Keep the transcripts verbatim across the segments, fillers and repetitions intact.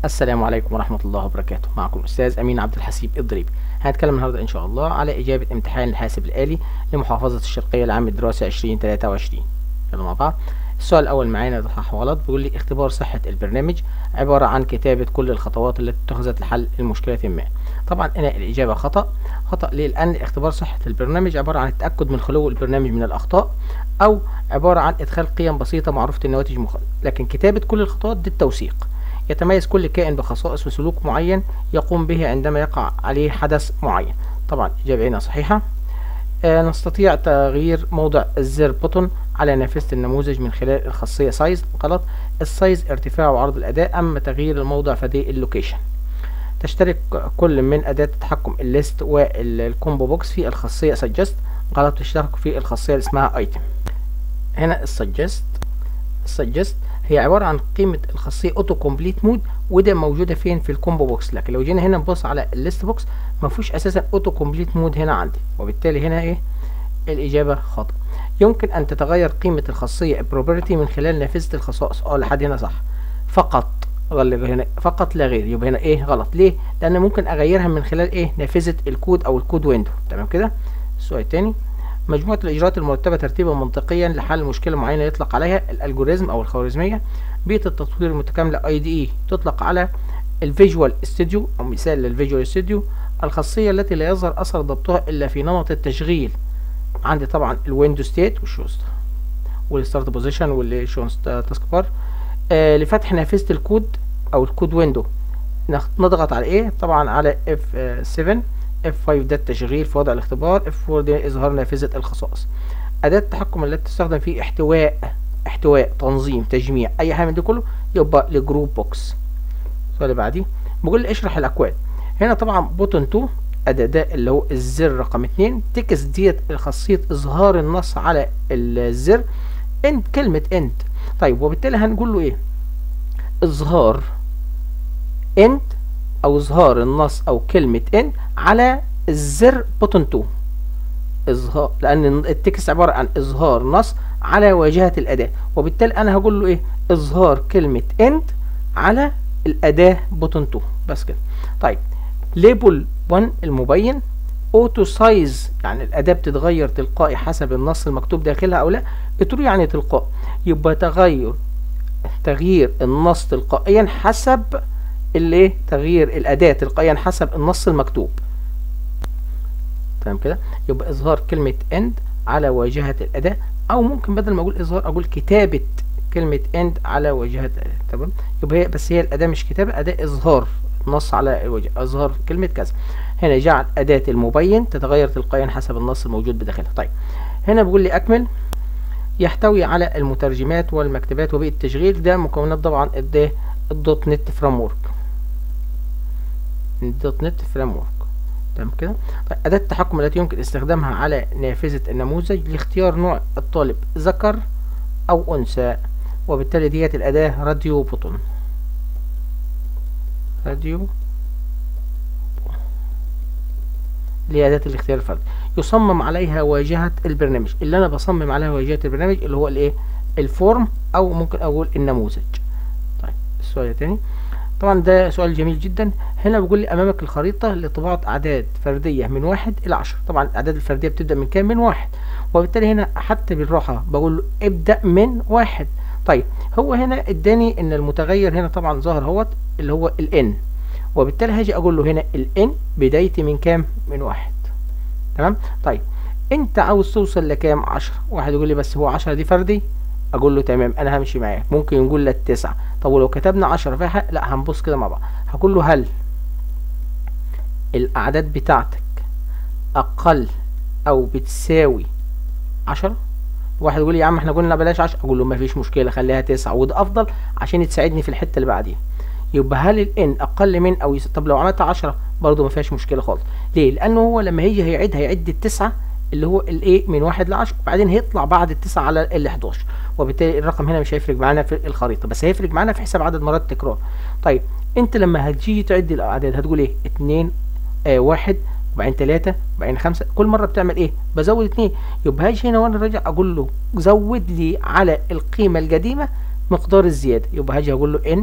السلام عليكم ورحمة الله وبركاته. معكم الأستاذ أمين عبد الحسيب الضريبي. هنتكلم النهاردة إن شاء الله على إجابة امتحان الحاسب الآلي لمحافظة الشرقية لعام الدراسي عشرين تلاتة وعشرين. يلا مع بعض. السؤال الأول معانا ده صح وغلط. بيقول لي اختبار صحة البرنامج عبارة عن كتابة كل الخطوات التي اتخذت لحل المشكلة ما. طبعا هنا الإجابة خطأ. خطأ ليه؟ لأن اختبار صحة البرنامج عبارة عن التأكد من خلو البرنامج من الأخطاء، أو عبارة عن إدخال قيم بسيطة معروفة النواتج مخالفة. لكن كتابة كل الخطوات دي التوثيق. يتميز كل كائن بخصائص وسلوك معين يقوم به عندما يقع عليه حدث معين. طبعا الإجابة هنا صحيحة. آه نستطيع تغيير موضع الزر بوتون على نافذة النموذج من خلال الخاصية سايز. غلط. السايز ارتفاع وعرض الأداء، أما تغيير الموضع فدي اللوكيشن. تشترك كل من أداة التحكم الليست والكومبو بوكس في الخاصية سجست. غلط. تشترك في الخاصية اللي اسمها ايتم. هنا السجست السجست هي عبارة عن قيمة الخاصية اوتو كومبليت مود، وده موجودة فين؟ في الكومبو بوكس. لكن لو جينا هنا نبص على الليست بوكس ما فيهوش اساسا اوتو كومبليت مود هنا عندي، وبالتالي هنا ايه الإجابة خطأ. يمكن أن تتغير قيمة الخاصية بروبرتي من خلال نافذة الخصائص. اه لحد هنا صح. فقط هنا فقط لا غير، يبقى هنا ايه غلط. ليه؟ لأن ممكن أغيرها من خلال ايه نافذة الكود أو الكود ويندو. تمام كده. السؤال الثاني، مجموعة الإجراءات المرتبة ترتيبا منطقيا لحل مشكلة معينة يطلق عليها الألجوريزم أو الخوارزمية. بيئة التطوير المتكاملة اي دي اي تطلق على الفيجوال ستوديو أو مثال للفيجوال ستوديو. الخاصية التي لا يظهر أثر ضبطها إلا في نمط التشغيل. عندي طبعا الويندو ستيت والشوست والستارت بوزيشن والشون تاسك بار. آه لفتح نافذة الكود أو الكود ويندو نضغط على إيه؟ طبعا على اف سبعة. اف خمسة ده التشغيل في وضع الاختبار. اف أربعة ده إظهار نافذة الخصائص. أداة التحكم التي تستخدم في احتواء احتواء تنظيم تجميع أي حاجة من دي كله يبقى لجروب بوكس. السؤال اللي بعديه بيقول لي اشرح الأكواد. هنا طبعا بوتون اتنين أداة ده اللي هو الزر رقم اتنين. تكس ديت خاصية إظهار النص على الزر. اند كلمة اند. طيب وبالتالي هنقول له ايه؟ إظهار اند أو إظهار النص أو كلمة اند على الزر بوتون اتنين. إظهار، لأن التكست عبارة عن إظهار نص على واجهة الأداة، وبالتالي أنا هقول له ايه؟ إظهار كلمة اند على الأداة بوتون اتنين. بس كده. طيب ليبل واحد المبين. اوتو سايز يعني الاداه بتتغير تلقائي حسب النص المكتوب داخلها او لا. اترو يعني تلقائي، يبقى تغير تغيير النص تلقائيا حسب اللي تغيير الاداه تلقائيا حسب النص المكتوب. تمام كده. يبقى اظهار كلمه اند على واجهه الاداه، او ممكن بدل ما اقول اظهار اقول كتابه كلمه اند على واجهه الاداه. تمام. يبقى هي بس هي الاداه مش كتابه، اداه اظهار نص على الوجه. اظهر كلمه كذا. هنا جعل اداه المبين تتغير تلقائيا حسب النص الموجود بداخلها. طيب هنا بيقول لي اكمل. يحتوي على المترجمات والمكتبات وبيئه التشغيل. ده مكونات طبعا الده الدوت نت فريم ورك. الدوت نت فريم ورك. تمام كده. طيب اداه التحكم التي يمكن استخدامها على نافذه النموذج لاختيار نوع الطالب ذكر او انثى، وبالتالي ديت الاداه راديو بوتون. راديو لأداة الاختيار الفردي. يصمم عليها واجهة البرنامج. اللي أنا بصمم عليها واجهة البرنامج اللي هو الإيه؟ الفورم، أو ممكن أقول النموذج. طيب السؤال الثاني طبعا ده سؤال جميل جدا. هنا بيقول لي أمامك الخريطة لطباعة أعداد فردية من واحد إلى عشرة. طبعا الأعداد الفردية بتبدأ من كام؟ من واحد، وبالتالي هنا حتى بالراحة بقول له ابدأ من واحد. طيب هو هنا اداني ان المتغير هنا طبعا ظاهر اهوت اللي هو الان، وبالتالي هاجي اقول له هنا الان بدايتي من كام؟ من واحد. تمام. طيب انت عاوز توصل لكام؟ عشرة. واحد يقول لي بس هو عشرة دي فردي، اقول له تمام انا همشي معاك. ممكن يقول لك تسعة. طب ولو كتبنا عشرة فيها لا، هنبص كده مع بعض. هقول له هل الاعداد بتاعتك اقل او بتساوي عشرة؟ واحد يقول لي يا عم احنا قلنا بلاش عشرة. اقول له مفيش مشكله خليها تسعة، وده افضل عشان تساعدني في الحته اللي بعديها. يبقى هل الان اقل من او يس... طب لو عملت عشرة برضه ما فيهاش مشكله خالص. ليه؟ لانه هو لما هيجي هيعد هيعد التسعه اللي هو الايه من واحد ل عشرة، وبعدين هيطلع بعد التسعه على ال حداشر، وبالتالي الرقم هنا مش هيفرق معانا في الخريطه، بس هيفرق معانا في حساب عدد مرات التكرار. طيب انت لما هتيجي تعد الاعداد هتقول ايه؟ اتنين آه واحد وبعدين تلاتة وبعدين خمسة. كل مرة بتعمل ايه؟ بزود اتنين. يبقى هاجي هنا وانا راجع اقول له زود لي على القيمة القديمة مقدار الزيادة. يبقى هاجي اقول له ان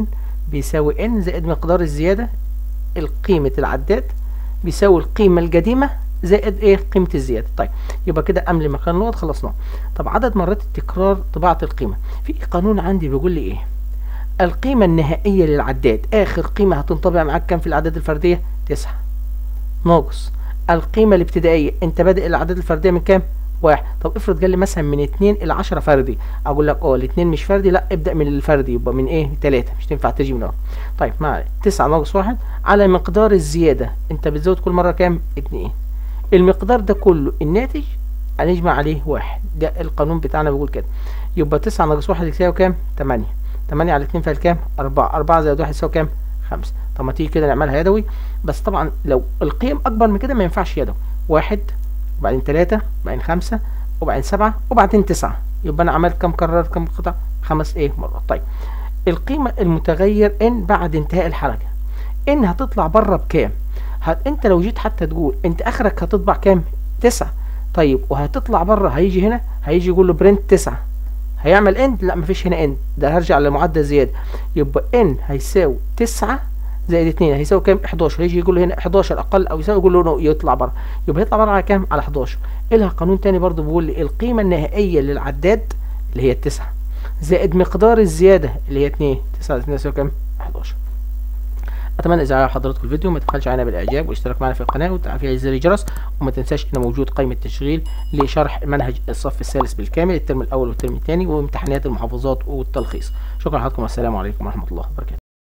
بيساوي ان زائد مقدار الزيادة قيمة العداد بيساوي القيمة القديمة زائد ايه قيمة الزيادة. طيب يبقى كده املي مكان نقط خلصناه. طب عدد مرات التكرار طباعة القيمة، في قانون عندي بيقول لي ايه؟ القيمة النهائية للعداد، اخر قيمة هتنطبع معاك كام في الاعداد الفردية؟ تسعة، ناقص القيمة الابتدائية، انت بادئ الاعداد الفردية من كام؟ واحد. طب افرض قال لي مثلا من اتنين الى عشرة فردي، اقول لك اه الاتنين مش فردي، لا ابدأ من الفردي، يبقى من ايه؟ تلاتة، مش تنفع تيجي من اول. طيب مع تسعة ناقص واحد على مقدار الزيادة، انت بتزود كل مرة كام؟ اتنين. المقدار ده كله الناتج هنجمع عليه واحد، ده القانون بتاعنا بيقول كده. يبقى تسعة ناقص واحد يساوي كام؟ تمانية. تمانية على اتنين فيها كام؟ أربعة. أربعة زائد واحد يساوي كام؟ خمسة. طب ما تيجي كده نعملها يدوي، بس طبعا لو القيم أكبر من كده ما ينفعش يدوي. واحد وبعدين تلاتة وبعدين خمسة وبعدين سبعة وبعدين تسعة، يبقى أنا عملت كام كررت كام قطع؟ خمس إيه مرات. طيب القيمة المتغير إن بعد انتهاء الحركة، إن هتطلع بره بكام؟ هت انت لو جيت حتى تقول انت اخرك هتطبع كام؟ تسعة. طيب وهتطلع بره، هيجي هنا هيجي يقول له برنت تسعة، هيعمل اند؟ لا مفيش هنا اند، ده هرجع لمعدل زياده. يبقى ان هيساوي تسعة زائد اتنين هيساوي كام؟ حداشر. هيجي يقول له هنا حداشر اقل او يساوي، يقول له نو، يطلع بره. يبقى يطلع بره على كام؟ على حداشر. إلها قانون تاني برضو بيقول لي القيمه النهائيه للعداد اللي هي التسعة زائد مقدار الزياده اللي هي اتنين، تسعة زائد اتنين يساوي كام؟ حداشر. اتمنى اذا عجب حضراتكم الفيديو ما تبخلش علينا بالاعجاب والاشتراك معنا في القناه وتفعيل زر الجرس، وما تنساش ان موجود قائمه تشغيل لشرح منهج الصف الثالث بالكامل، الترم الاول والترم الثاني، وامتحانات المحافظات والتلخيص. شكرا لحضراتكم والسلام عليكم ورحمه الله وبركاته.